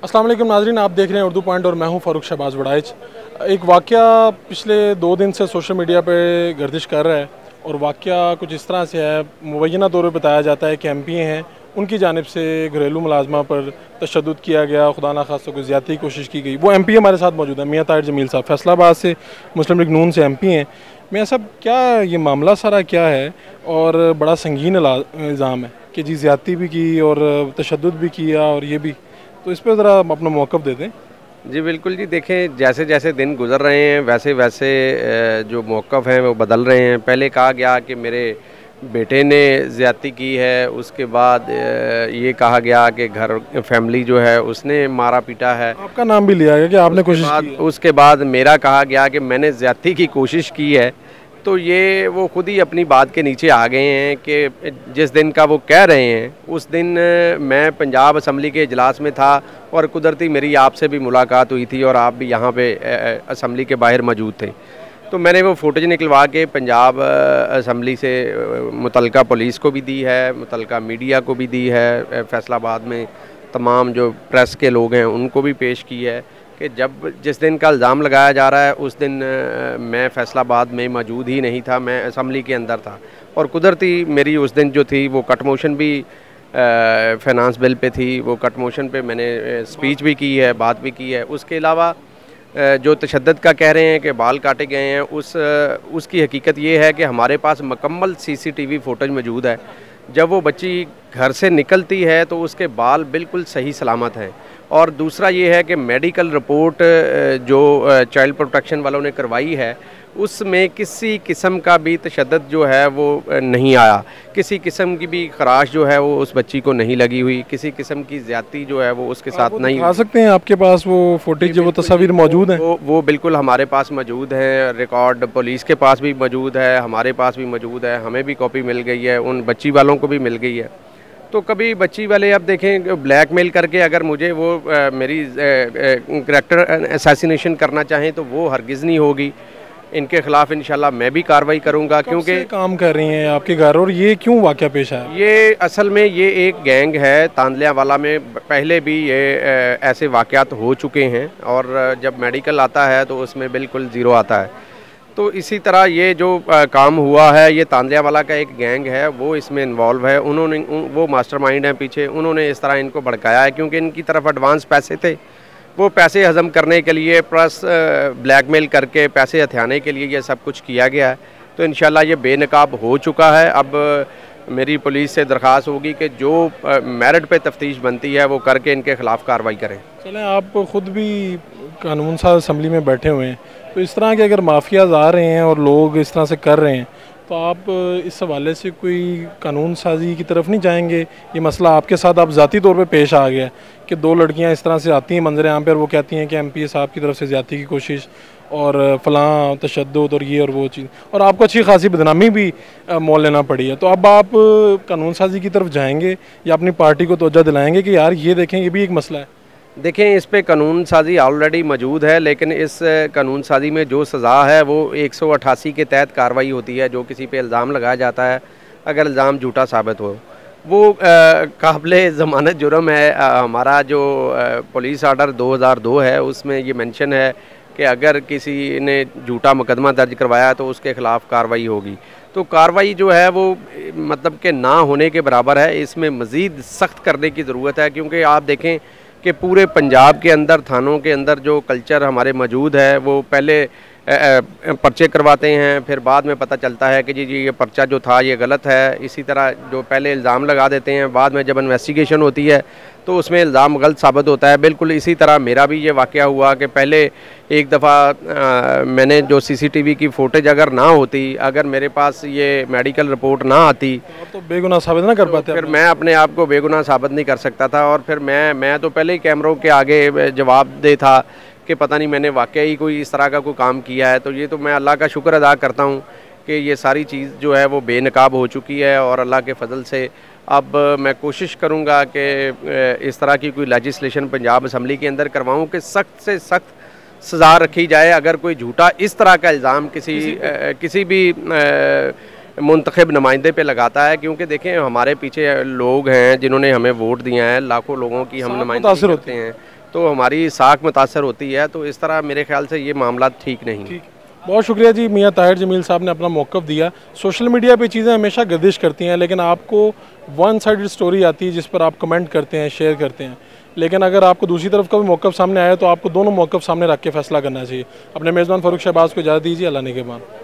अस्सलाम वालेकुम नाज़रीन, आप देख रहे हैं उर्दू पॉइंट और मैं हूं फ़ारूक शहबाज वड़ाइच। एक वाक़या पिछले 2 दिन से सोशल मीडिया पे गर्दिश कर रहा है और वाक़या कुछ इस तरह से है। मुबैना तौर पे बताया जाता है कि MPA हैं, उनकी जानिब से घरेलू मुलाजमा पर तशद्दुद किया गया, खुदा न खास्ता कोई ज़्यादती की कोशिश की गई। वो MPA हमारे साथ मौजूद है, मियाँ ताहिर जमील साहब, फैसलाबाद से मुस्लिम लीग नून से MP हैं। मियाँ साहब, क्या ये मामला सारा क्या है? और बड़ा संगीन इल्ज़ाम है कि जी ज़्यादती भी की और तशद्दुद भी किया और ये भी, तो इस पर ज़रा अपना मौक़िफ़ दे दें। जी बिल्कुल जी, देखें जैसे जैसे दिन गुज़र रहे हैं वैसे वैसे जो मौक़िफ़ हैं वो बदल रहे हैं। पहले कहा गया कि मेरे बेटे ने ज़्यादती की है, उसके बाद ये कहा गया कि घर फैमिली जो है उसने मारा पीटा है। आपका नाम भी लिया गया कि आपने कोशिश की है। उसके बाद मेरा कहा गया कि मैंने ज़्यादती की कोशिश की है। तो ये वो खुद ही अपनी बात के नीचे आ गए हैं कि जिस दिन का वो कह रहे हैं उस दिन मैं पंजाब असम्बली के इजलास में था और कुदरती मेरी आपसे भी मुलाकात हुई थी और आप भी यहाँ पे असम्बली के बाहर मौजूद थे। तो मैंने वो फुटेज निकलवा के पंजाब असम्बली से मुतलका पुलिस को भी दी है, मुतलका मीडिया को भी दी है, फैसलाबाद में तमाम जो प्रेस के लोग हैं उनको भी पेश की है कि जिस दिन का इल्ज़ाम लगाया जा रहा है उस दिन मैं फैसलाबाद में मौजूद ही नहीं था, मैं असम्बली के अंदर था। और कुदरती मेरी उस दिन जो थी वो कट मोशन भी फाइनेंस बिल पे थी, वो कट मोशन पे मैंने स्पीच भी की है, बात भी की है। उसके अलावा जो तशद्दुद का कह रहे हैं कि बाल काटे गए हैं, उसकी हकीकत ये है कि हमारे पास मुकम्मल CCTV फुटेज मौजूद है। जब वो बच्ची घर से निकलती है तो उसके बाल बिल्कुल सही सलामत हैं। और दूसरा ये है कि मेडिकल रिपोर्ट जो चाइल्ड प्रोटेक्शन वालों ने करवाई है उसमें किसी किस्म का भी तशद्दुद जो है वो नहीं आया, किसी किस्म की भी खराश जो है वो उस बच्ची को नहीं लगी हुई, किसी किस्म की ज़्यादती जो है वो उसके साथ नहीं। दिखा सकते हैं आपके पास वो फुटेज, वो तस्वीर मौजूद है? वो बिल्कुल हमारे पास मौजूद है, रिकॉर्ड पुलिस के पास भी मौजूद है, हमारे पास भी मौजूद है, हमें भी कॉपी मिल गई है, उन बच्ची वालों को भी मिल गई है। तो कभी बच्ची वाले अब देखें ब्लैकमेल करके अगर मुझे वो मेरी करैक्टर असैसिनेशन करना चाहें तो वो हरगिज़ नहीं होगी। इनके ख़िलाफ़ इंशाल्लाह मैं भी कार्रवाई करूंगा। क्योंकि काम कर रही हैं आपके घर, और ये क्यों वाक़या पेश आया? ये असल में ये एक गैंग है तांदलियावाला में, पहले भी ये ऐसे वाक़यात हो चुके हैं और जब मेडिकल आता है तो उसमें बिल्कुल ज़ीरो आता है। तो इसी तरह ये जो काम हुआ है, ये तांदलियावाला का एक गैंग है, वो इसमें इन्वॉल्व है। वो मास्टरमाइंड हैं पीछे, उन्होंने इस तरह इनको भड़काया है क्योंकि इनकी तरफ एडवांस पैसे थे। वो पैसे हज़म करने के लिए प्लस ब्लैकमेल करके पैसे हथियाने के लिए ये सब कुछ किया गया है। तो इंशाल्लाह ये बेनकाब हो चुका है। अब मेरी पुलिस से दरख्वास्त होगी कि जो मेरिट पे तफ्तीश बनती है वो करके इनके ख़िलाफ़ कार्रवाई करें। चलें, आप ख़ुद भी कानून साज असम्बली में बैठे हुए हैं, तो इस तरह के अगर माफियाज आ रहे हैं और लोग इस तरह से कर रहे हैं तो आप इस हवाले से कोई कानून साजी की तरफ नहीं जाएंगे? ये मसला आपके साथ आप ज़ाती तौर पे पेश आ गया कि 2 लड़कियां इस तरह से आती हैं मंजर आम पे और वो कहती हैं कि MPA साहब की तरफ से ज़्यादती की कोशिश और फ़लाँ तशद्दुद और ये और वो चीज़, और आपको अच्छी खासी बदनामी भी मोल लेना पड़ी है। तो अब आप कानून साजी की तरफ जाएंगे या अपनी पार्टी को तवज्जो दिलाएंगे कि यार ये देखें, ये भी एक मसला है? देखें, इस पे कानून साजी ऑलरेडी मौजूद है, लेकिन इस कानून साजी में जो सज़ा है वो 188 के तहत कार्रवाई होती है। जो किसी पे इल्ज़ाम लगाया जाता है, अगर इल्ज़ाम झूठा साबित हो, वो काबिले ज़मानत जुर्म है। हमारा जो पुलिस आर्डर 2002 है उसमें ये मेंशन है कि अगर किसी ने झूठा मुकदमा दर्ज करवाया तो उसके ख़िलाफ़ कार्रवाई होगी। तो कार्रवाई जो है वो मतलब कि ना होने के बराबर है। इसमें मज़ीद सख्त करने की ज़रूरत है क्योंकि आप देखें कि पूरे पंजाब के अंदर थानों के अंदर जो कल्चर हमारे मौजूद है वो पहले पर्चे करवाते हैं, फिर बाद में पता चलता है कि जी ये पर्चा जो था ये गलत है। इसी तरह जो पहले इल्ज़ाम लगा देते हैं, बाद में जब इन्वेस्टिगेशन होती है तो उसमें इल्ज़ाम गलत साबित होता है। बिल्कुल इसी तरह मेरा भी ये वाक़या हुआ कि पहले एक दफ़ा मैंने जो CCTV की फुटेज अगर ना होती, अगर मेरे पास ये मेडिकल रिपोर्ट ना आती तो बेगुनाह साबित ना कर पाते, फिर मैं अपने आप को बेगुनाह साबित नहीं कर सकता था। और फिर मैं तो पहले ही कैमरों के आगे जवाब दे था कि पता नहीं मैंने वाकई ही कोई इस तरह का कोई काम किया है। तो ये तो मैं अल्लाह का शुक्र अदा करता हूँ कि ये सारी चीज़ जो है वो बेनकाब हो चुकी है और अल्लाह के फजल से अब मैं कोशिश करूँगा कि इस तरह की कोई लेजिस्लेशन पंजाब असम्बली के अंदर करवाऊँ कि सख्त से सख्त सज़ा रखी जाए अगर कोई झूठा इस तरह का इल्ज़ाम किसी भी मुंतखब नुमाइंदे पे लगाता है। क्योंकि देखें हमारे पीछे लोग हैं जिन्होंने हमें वोट दिया है, लाखों लोगों की हम नुमाइंदगी करते हैं। तो हमारी साख मुतासर होती है। तो इस तरह मेरे ख्याल से ये मामला ठीक नहीं है। ठीक, बहुत शुक्रिया जी मियां ताहिर जमील साहब ने अपना मौक़िफ़ दिया। सोशल मीडिया पे चीज़ें हमेशा गर्दिश करती हैं, लेकिन आपको वन साइडेड स्टोरी आती है जिस पर आप कमेंट करते हैं, शेयर करते हैं। लेकिन अगर आपको दूसरी तरफ का भी मौक़िफ़ सामने आया तो आपको दोनों मौक़िफ़ सामने रख के फ़ैसला करना चाहिए। अपने मेज़बान फ़ारूक शहबाज को इजाज़त दीजिए। अल्लाह निगहबान।